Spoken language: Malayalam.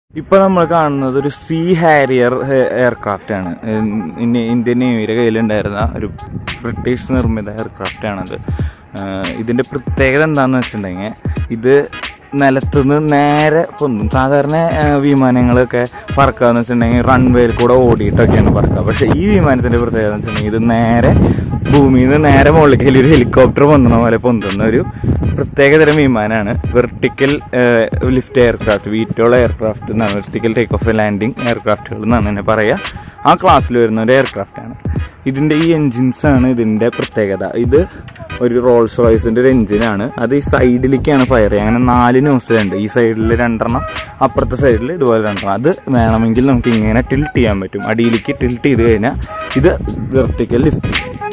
ഇപ്പോൾ നമ്മൾ കാണുന്നത് ഒരു സീ ഹാരിയർ എയർക്രാഫ്റ്റ് ആണ്. ഇന്ത്യൻ നേവിയുടെ കയ്യിലുണ്ടായിരുന്ന ഒരു ബ്രിട്ടീഷ് നിർമ്മിത എയർക്രാഫ്റ്റ് ആണത്. ഇതിൻ്റെ പ്രത്യേകത എന്താണെന്ന് വെച്ചിട്ടുണ്ടെങ്കിൽ ഇത് നിലത്തുനിന്ന് നേരെ പൊന്തും. സാധാരണ വിമാനങ്ങളൊക്കെ പറക്കാന്ന് വെച്ചിട്ടുണ്ടെങ്കിൽ റൺവേയിൽ കൂടെ ഓടിയിട്ടൊക്കെയാണ് പറക്കുക. പക്ഷെ ഈ വിമാനത്തിൻ്റെ പ്രത്യേകത എന്ന് വെച്ചിട്ടുണ്ടെങ്കിൽ ഇത് നേരെ ഭൂമിയിൽ നിന്ന് നേരെ മുകളിലേക്ക് ഒരു ഹെലികോപ്റ്റർ പൊന്തുന്ന പോലെ പൊന്തുന്ന ഒരു പ്രത്യേകതരം വിമാനമാണ്. Vertical lift aircraft, VTOL aircraft എന്നാണ്, വെർട്ടിക്കൽ ടേക്ക് ഓഫ് ലാൻഡിങ് എയർക്രാഫ്റ്റുകൾ എന്നാണ് തന്നെ പറയുക. ആ ക്ലാസ്സിൽ വരുന്ന ഒരു എയർക്രാഫ്റ്റാണ്. ഇതിൻ്റെ ഈ എൻജിൻസാണ് ഇതിൻ്റെ പ്രത്യേകത. ഇത് ഒരു റോൾസ് റോയ്സിൻ്റെ ഒരു എൻജിനാണ്. അത് ഈ സൈഡിലേക്കാണ് ഫയർ ചെയ്യുക. അങ്ങനെ 4 നോസിലുണ്ട്. ഈ സൈഡിൽ 2 അപ്പുറത്തെ സൈഡിൽ ഇതുപോലെ 2. അത് വേണമെങ്കിൽ നമുക്ക് ഇങ്ങനെ ടിൽറ്റ് ചെയ്യാൻ പറ്റും. അടിയിലേക്ക് ടിൽറ്റ് ചെയ്ത് കഴിഞ്ഞാൽ ഇത് വെർട്ടിക്കൽ ലിഫ്റ്റ്.